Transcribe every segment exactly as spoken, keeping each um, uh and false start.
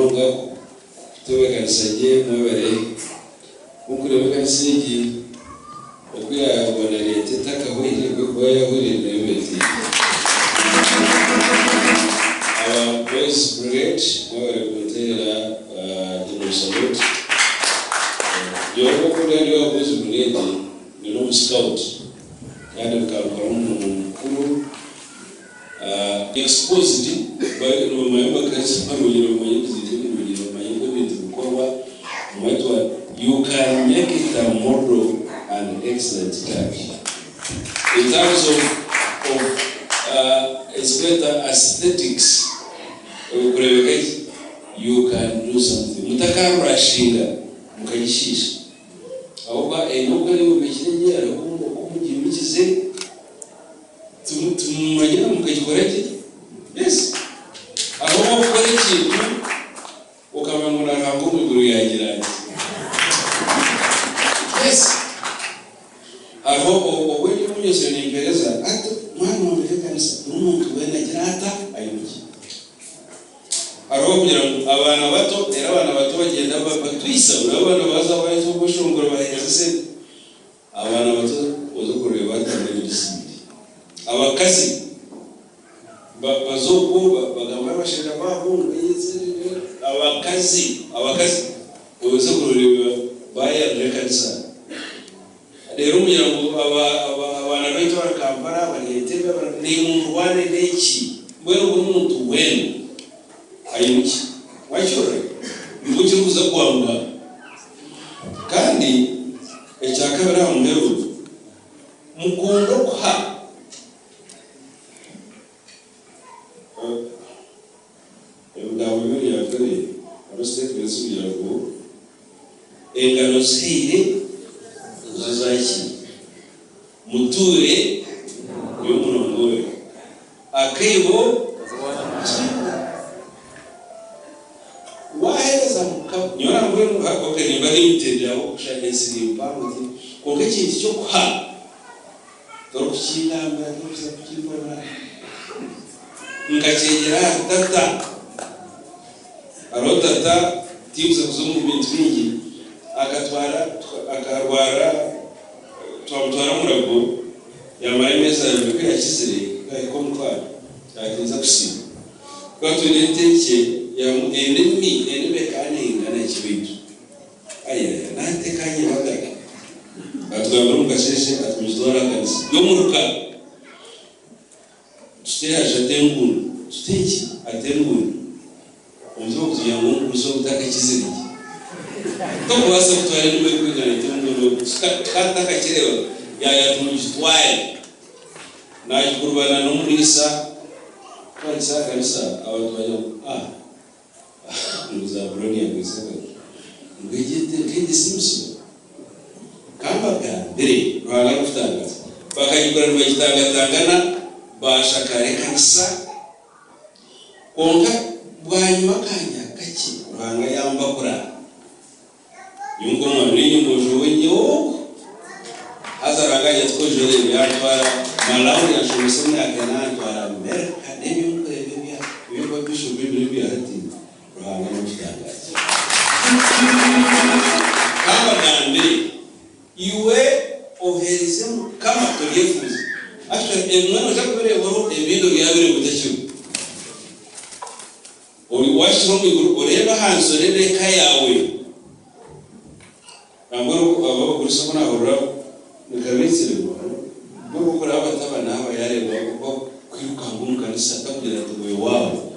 munonga tuwe kansaje mwebere ukurebe kansigi okuya bona leta takahwire kuboya huri nebeti our praise brigade mwebere kutera demonstrate yoko kurendiwa praise brigade ni no scout yani kalkala mkuru uh exposed by no mayamba kasi pamuliro mayimzidi muliro mayimbo bintu bikorwa mwetwa you can make it a model and excellent church in terms of of uh it's better aesthetics you can do something mutakara shinga mukayishisha ahubwo enoka leo mekirenge arakumva kumugimikize tumumanyira mukagikorete yes aho ukora ikintu ukamangura ntabwo muguru yagira ati yes aho obwe nyunyose ni impereza ati mwana wameze kanisa umuntu wena girata ayuki aho kugira abana bato era abana bato bagenda batwisa urabana baza baje gushongora baheze se abana bato ozo kureba batandire bisindi abakazi bazoko bagamba bashaka bahunga yeze abakazi abakazi ozo kureba baya rekanisa rero muyango aba abana baito bakampara baneteba ni umuntu wane neki bwero umuntu wenu ayuki wachore nguki kuza kwamba kandi ecyakabara umero mukondo kwa ndawe biri yakore abastek besubiye ngo engano sire zazaki muture yo murongowe akebo waheza muka nyora ngwe hakoke ni bari mitenderaho kushaka sirimba muti konge kintu cyo kwa dore kukilamba kuza kukibona ngakegera tata arotata tibuza kuzumu bintu bingi akatwara akarwara twamutwara murago yamara meza y'uko yakizire ko mutwara yakinza kusiba kwa tuneteke ya enemy enemy kane ingana kibitu aya nate kanye bagaka atugamba mukasheshe atujidora kanisa yo muruka tuteya jatengu tuteki atengu umzo kuyango kuso utaka kizire to wasa kutwara nimwe kwigana tengu kata kakirewa ya ya tumujitwaye na kurbana no murisa kwa isa kanisa abantu bayo ah nuza broni yagusaba ngejete ngende simso kamba ga mbere rwala kutanga bakayikora n'abagitanga tangana bashakare kanisa konka bwanyuma kanya kaki rwanga yamba kura yungo mwani yungo jowenyo azaraga yatwojere yatwara malawi ya shumisoni akana atwara merka demi kwebya yungo bisho bibiri hati rwanga n'ubutanga kamba gambe iwe oherizemu kama toyefuza aka emwana zakubere boro ebindo byabere gutacyo ori washo mu ureba hanso rebe kayawe amoro abo kurisa kona hora nikabitsire bwo gukora abatabana aba yareba ko kwiruka ngumka nisa takugira tugoye wabo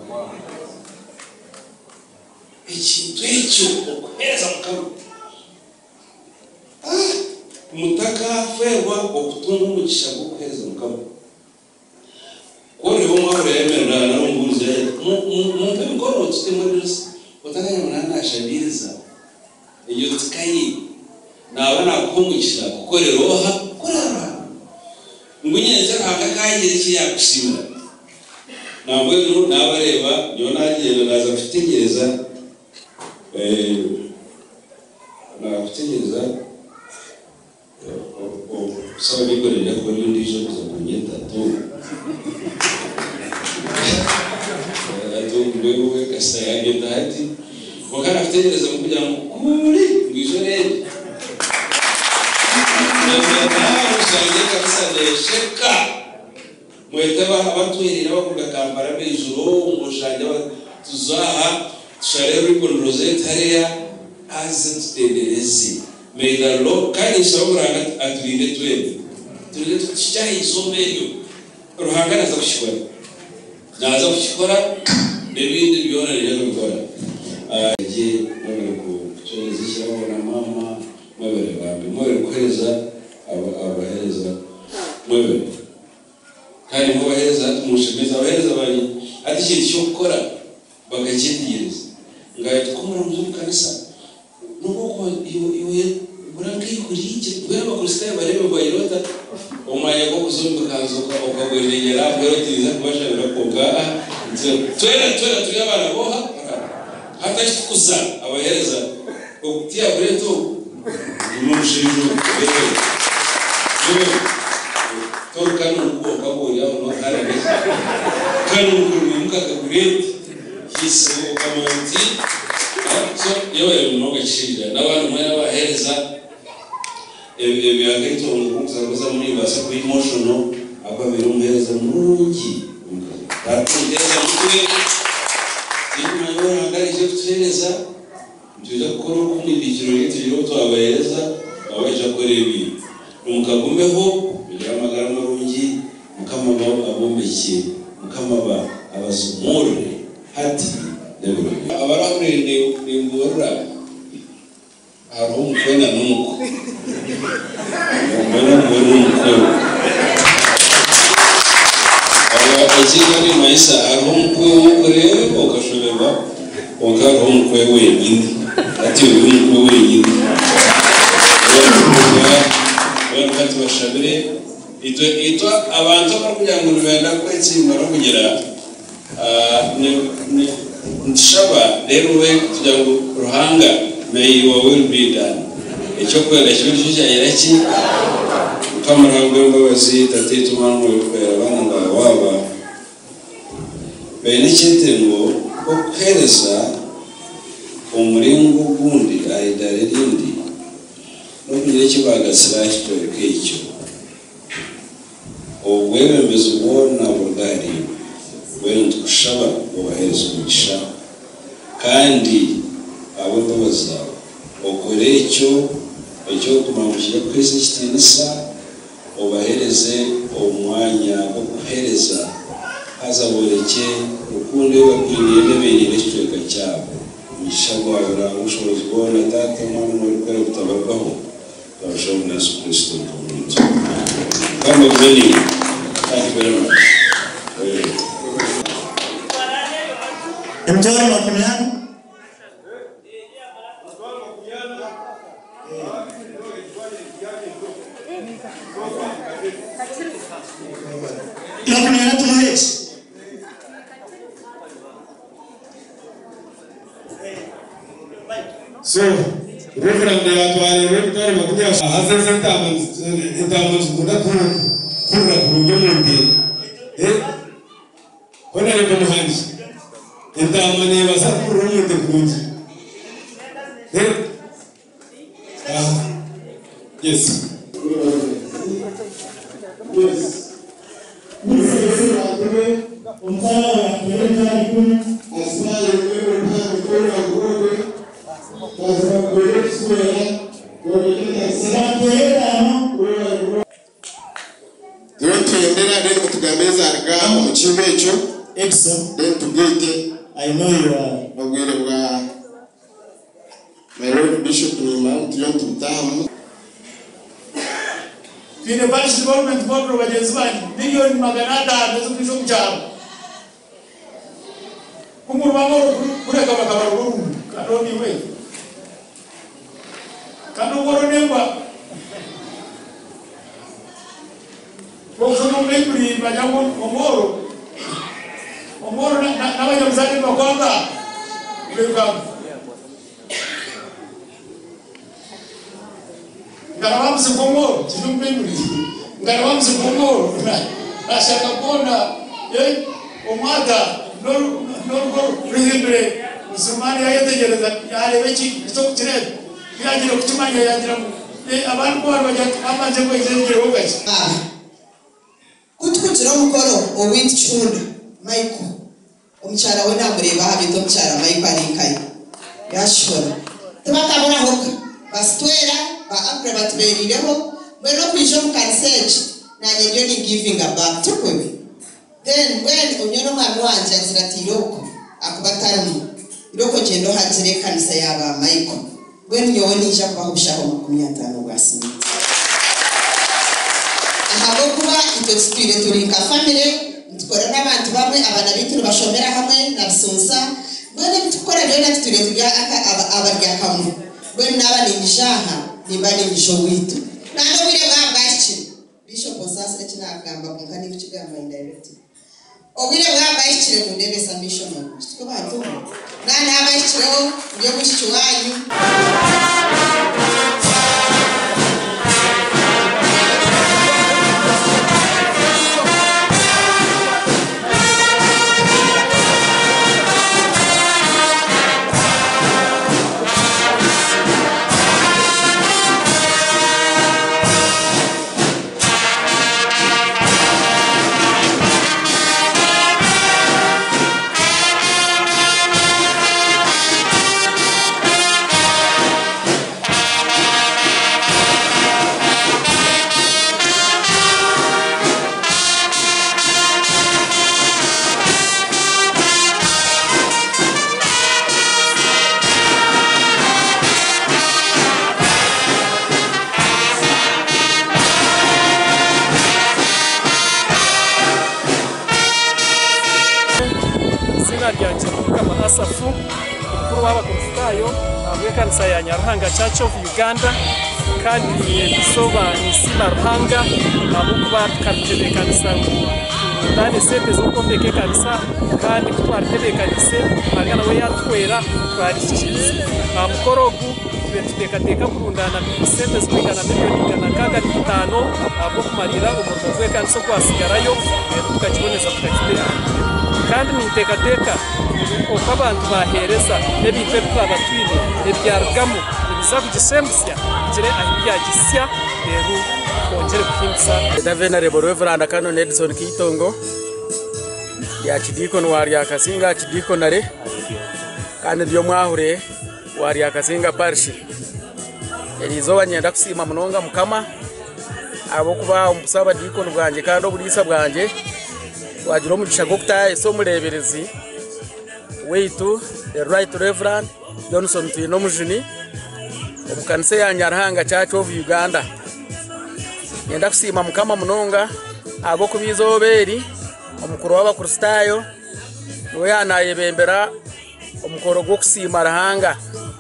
ikintu icyo okweza mukama ah mutaka ferwa okutunga umugisha bwo kweza mukama kore bo mwabure yemera na rumbuze mu mpe mkono tutemurisa utaka yamana ashabiriza iyo tukayi na abana kumugisha gukorera oha korera ngunyeze akakaye kiya kushima nabwo no nabareba yonagiye naza kutegereza eh na kutegereza o sawa bikorera ko ndizo kunyeta to atu ngwewe kasaya gitati wakana kutegereza kugira ngo kuri ngizorere nawe usangiye kabisa nesheka mwetaba abatuhirira bakuga kambara b'ijuru ngo shanje tuzaha tushare ribon rosette hariya azent tenderezi may the Lord kandi sabura aturinde twende turinde tuchichaye isomeyo ruhangana za kushikora naza kushikora n'ibindi byona rero gukora aje none ko cyoneze cyabo na mama mwebere bambe mwebere kweza abahereza mwebere kandi mubahereza tumushimeza abahereza bari ati kintu cyo gukora bagakitegereza ngaye tukomora mu kanisa nuko ko iyo iyo burangi kurije bwa bakristo barebe bayirota umwanya go kuzumba kanzoka ukagwerera bwerotiriza kubasha birakoga twera twera turi abana boha hata kitukuza abahereza okutia breto umushinjo bebe torkano ko kaboya no harabe kanu muka kabureti hiso kamanti so yewe mnoga chira n'abantu mwe n'abahereza ebi yageto umukunzi abaza muri basa ku emotional aba biri umuhereza mungi batugeza mutwe imwe yora ngarije kutereza tuza gukora kumwibikiro y'itiro to abahereza abaje korebi umukagumeho bigira amagara marungi mukamaba abombeke mukamaba abazumure hati neburo abaramurinde ingorra aro mukona nuko mbona mbona nuko aba ajiga ni maisha aro mukwe mukore okashobeba okaro mukwe wenyine ati uyu mukwe wenyine abantu kati bashabire ito ito abantu bakugira ngo rubenda kwetsimba no kugira ne nshaba rero we kugira ngo ruhanga may your will be done icyo kwera cyo cyayiraki kamarango y'imbabazi tatito manu kwera bana waba bene cyetengo okhereza umuringo gundi aidare rindi no kugira kibaga slash to kecyo obwewe mbezubona burgari wewe tukushaba obahereza umugisha kandi abo babaza okore icyo icyo kumamujya kwese kitinisa obahereze omwanya wo kuhereza hazaboreke ukunde bakwiriye n'ebirire cyeka cyabo mishabwa ora ushobozi bona data mwana muri kwera gutabarwaho barashoboye na Yesu Kristo n'umuntu kandi bene thank you very much Enjoy makunyano makunyano tunayeshi so reverend atware rekari makunya hazeze tamanzi tamanzi kudakuru kurra kurumunde eh kona reko muhanji entamane basa kurumunde kunji eh ah yes yes Mwisho atuwe umsala wa kueleza ikuni asmali wewe mhani kona kurobe Kaza kueleza kueleza kueleza kueleza Tuendera deni kutugambeza arga omuchimbe echo Epson deni tugete I know you are obwire bwa Melody Bishop ni mount yo tutamu Fine Parish Development Board bagenzi bandi million magana atanu zo kwisho kucyaro kumurwamo kureka bakabara burundu kandi ni we kandi uboro nemba Bosono mbiri bajamo omoro omoro n'abanyamuzani bakwanga welcome Ngarawa msikomoro chinumbiri ngarawa msikomoro ashaka kona eh omada no no go rihindre musumani ayete gutegereza yarebe iki cyo kirebe yagira kutumanya yagira abantu ko bajya amaze ko izengere ugaje kutwugira umukoro owitchunda Michael umchara we namureba habito mchara Michael arikaye yashora tubakabura hoka bastwera ba apre batuberireho bero kwisho mukanseje nanye ndio ni giving back to kwe then when unyono mwana wanje aziratiroko akubatari iroko gendo hajire kanisa yaba Michael when nyoni ija kubahushaho makumyabiri na gatanu gwasimi ahabo kuba ito spirit turinka family tukora n'abantu bamwe abana bitu bashomera hamwe na bisonsa bone bitukora rero natutire tujya aka abarya kamwe bone n'abani nishaha nibani nisho witu nando bire bwabashye bishop osasa kinagamba kunkani bikigamba indirect obire bwabashye mu ndebe submission tuko bantu nana abashye ngiye gushiki wanyu Safu mukuru w'abakonstayo abwe kanisa ya Nyaruhanga Church of Uganda kandi bisoba nisima Ruhanga abukuba tukatebe kanisa ndani sente zo kombeke kanisa kandi kutwartebe kanisa magana we yatwera twarishyize amukorogu tubeteka teka kurundana sente zikana miliyoni kana kaga bitano abo kumarira umurimo we kanisa kwasigarayo tukakiboneza tukakibera kandi niteka teka okabantu bahereza nebitwe twabatwine ebyarugamo bizakugisembusya gire ahibyagisya rero kongere kuhimsa da venerable reverend Kano Nelson Kitongo ya kidikon wari akasinga kidikon are kandi byo mwahure wari akasinga parish elizo banyenda kusima munonga mukama abo kuba umusaba dikon bwanje kandi obulisa bwanje wagira umugisha gukta eso mureberezi weitu the right reverend Johnson Twinomujuni obukanisa ya Nyaruhanga Church of Uganda yenda kusima mukama munonga abo kubizoberi omukuru w'abakristayo no yanayebembera omukoro gwo kusima Ruhanga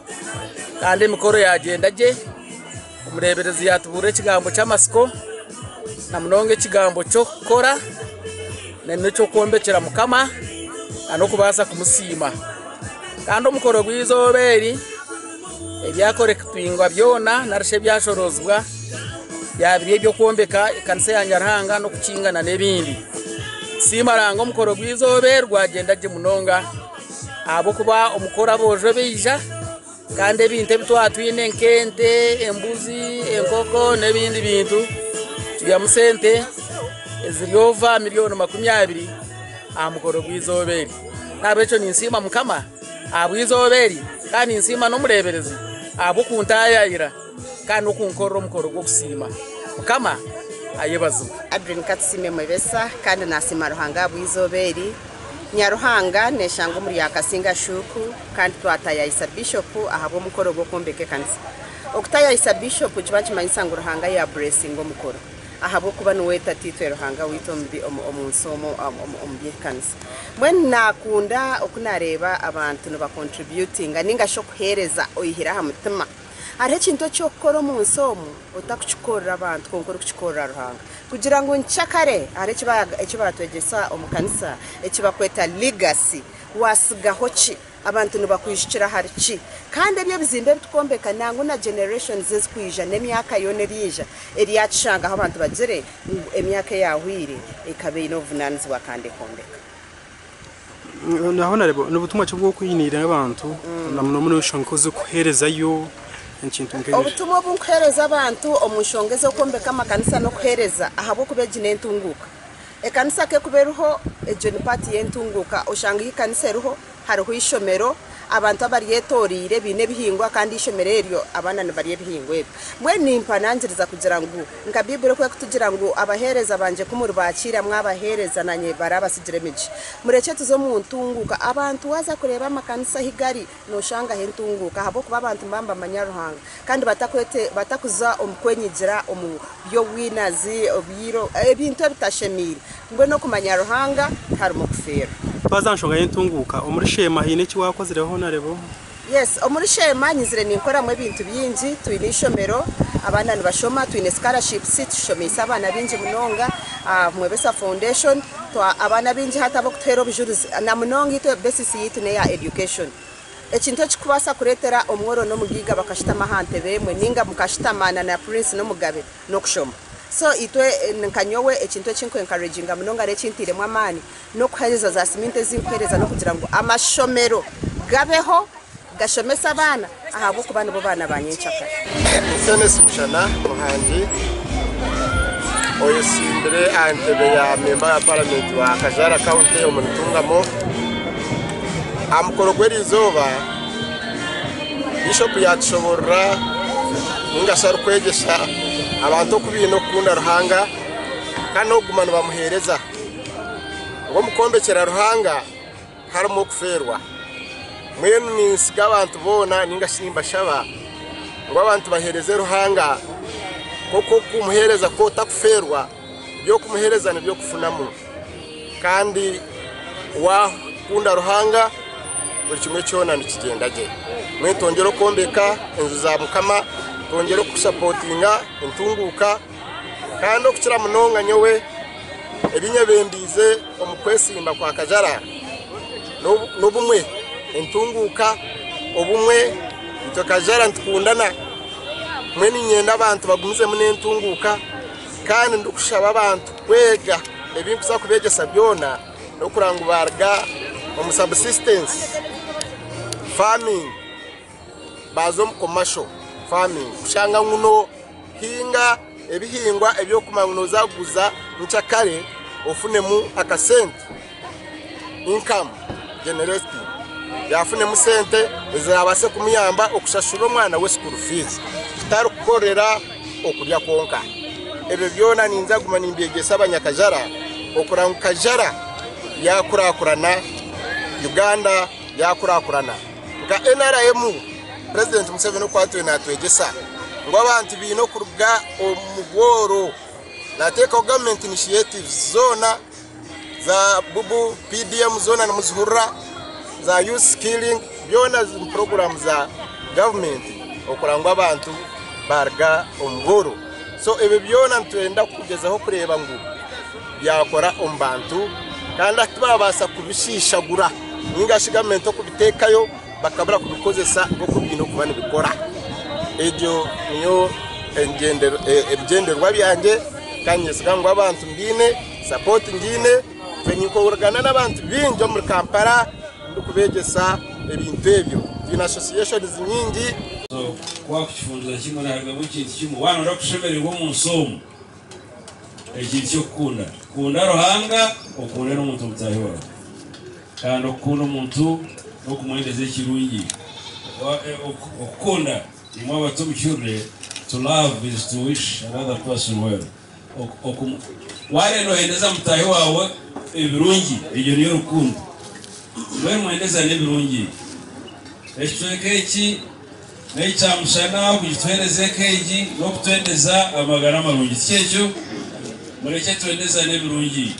kandi mikoro yagenda je umureberezi yatubure kigambo cy'amasiko na munonge kigambo cyo kora nene cyo kombekera mukama ano kubasa kumusima kandi omukoro gwizoberi ebyakore kitwingwa byona narishe byashorozwa yabiriye byo kombeka kanisa ya Nyaruhanga no kucingana nebindi simaranga omukoro gwizoberi gwagenda je munonga abo kuba omukora boje beija kandi ebintu bitwatwine nkente embuzi enkoko nebindi bintu tuya musente eziriova miliyoni makumyabiri amukoro gwizoberi nabecho ninsima mukama abwizoberi kandi insima no mureberezi abo kuntayayira kandi okunkoro omukoro gwo kusima mukama ayebazo Adrian Katsime Mwebesa kandi nasima Ruhanga abwizoberi Nyaruhanga neshango muri yakasinga shuku kandi twataya isa bishop ahabo mukoro gwo kombeke kanisa okutaya isa bishop kibachi manyisango Ruhanga ya blessing omukoro ahabo kuba nuweta titwe Ruhanga witombi omunsomo ombye kanisa mwen nakunda okunareba abantu no ba contributing aninga sho kuhereza oyihira hamutima ari kintu cyo koro munsomo utakuchikora abantu konkoro kuchikora Ruhanga kugira ngo nchakare ari kibaga ekibatwegesa omukanisa ekibakweta legacy wasigaho ki abantu nibakwishikira hariki kandi ebyo bizimbe bitukombeka nangu na generations zizkwija nemyaka yone rija eriyachanga aho abantu bagire emyaka yahwire ikabe inovunanzwa kandi kombeka naho narebo n'ubutumwa cyo bwo kwinira abantu namwe muri ushonkoze kuherezayo nkintu nk'ejo obutumwa bunkuhereza abantu omushongeze okombeka amakanisa no kuhereza ahabo kubegine entunguka ekanisa ke kuberuho ejoni party yentunguka ushanga ikanisa eruho hariho ishomero abantu abariyetorire bine bihingwa kandi ishomero eryo abana bariye bihingwe mwe nimpa nanjiriza kugira ngo nka Bible ko kutugira ngo abahereza banje kumuri bakira mwabahereza nanye barabasigire miji mureke tuzo mu ntunguka abantu waza kureba amakanisa higari no shanga hentunguka habo kuba abantu mbamba manyaruhanga kandi batakwete batakuza omukwenyigira omu byo winazi obiro ebintu bitashemire ngwe no kumanyaruhanga harimo kufera bazanshonga yentunguka omuri Sheema hine ki wakozireho narebo yes omuri Sheema nyizire ninkora mwe bintu byinji twine ishomero abana nibashoma twine scholarship sit shomisa abana binji munonga mwebesa foundation to abana binji hata bokutero bijuruzi na munonga ito basis yitu ne ya education ekintu kikubasa kuretera omworo no mugiga bakashita mahante bemwe ninga mukashitamana na prince no mugabe no kushoma so itwe nkanyowe ekintu kinko encouraging munonga recintire mwamani no kuhereza za siminte zinkuhereza no kugira ngo amashomero gabeho gashomesa abana ahabo ku bana bo bana banyenchaka Senes mushana muhanji oyo simbere antebe ya member ya parliament wa Kajara county omunitungamo amukoro gwerizoba bishop yatshobora ninga sharu kwegesha abantu kubino kunda ruhanga kano gumana bamuhereza ngo mukombekera ruhanga harimo kuferwa mwenu nisiga abantu bona ninga shimba shaba ngo abantu bahereze ruhanga koko kumuhereza ko takuferwa byo kumuhereza nibyo kufunamo kandi wa kunda ruhanga buri kimwe cyona nikigendaje mwe tongero kombeka enzu za mukama tongero kusupportinga entunguka kandi okukira munonga nyowe ebinyebembize omukwesimba kwa Kajara nobumwe entunguka obumwe ito Kajara ntukundana mweni nyenda abantu bagumize mune entunguka kandi ndukushaba abantu kwega ebinkuza kubegesa byona no kurangu barga omu subsistence farming bazo mu commercial farming kushanga nguno hinga ebihingwa ebyo kumanguno zaguza nchakare ofunemu akasente income generating yafune mu sente ezabase kumuyamba okushashura omwana we school fees kitaro kukorera okulya konka ebe byona ninza gumana imbegesa abanyakajara okurangu Kajara yakurakurana Uganda yakurakurana nga N R M President Museveni kwatwe natwegesa ngo abantu bino kuruga omugoro nateka government initiatives zona za bubu P D M zona na muzhura za youth skilling byona program za government okurangwa abantu barga omugoro so ebe byona ntwenda kugezaho kureba ngo yakora ombantu kandi atubabasa kubishishagura ninga shigamento kubitekayo bakabura kubikozesa ngo kubino kubana bikora ejo niyo engender ebigenderwa byanje kanyesiga ngo abantu mbine support ngine fenyiko urgana n'abantu binjo muri Kampala ndukubegesa ebintu ebyo zina associations nyingi so kwa kufunza kimwe na rugabo kintu kimwe wana ndo kushemererwa mu nsomo ekintu cyo kunda kunda ruhanga okunda n'umuntu mutahora kandi okunda umuntu no kumwendeze kirungi okunda imwe abatomu cyure to love is to wish another person well okum wale no endeza mutahi wawe ebirungi iyo niyo rukundo wewe mwendeza n'ebirungi ekitwekeki n'icyamushana kugitwereze keji no kutwendeza amagara marungi cyecyo mureke twendeza n'ebirungi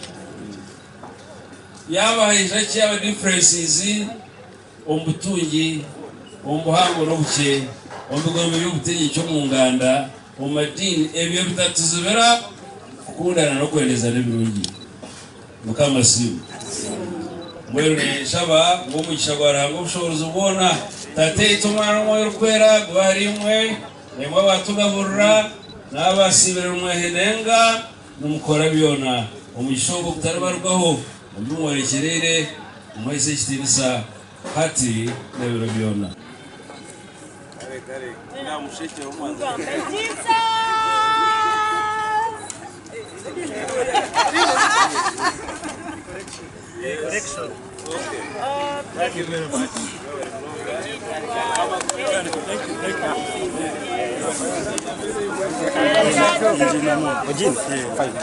yaba hije cyaba differences ombutungi ombuhango no buke ombugombe by'ubutenyi cyo mu nganda omadini ebyo bitatuzubera kukundana no kwendeza n'ebirungi mukama simu mwere shaba ngo mucyagwara ngo bushobozo ubona tate itumana mwe rukwera gwarimwe nemwe batugaburura n'abasibere umwehenenga numukora byona omushobo kutarabarwaho umwerekerere mwese chitirisa hati na Eurobiona. Correction. Okay. Thank you very much. Thank you. Thank you.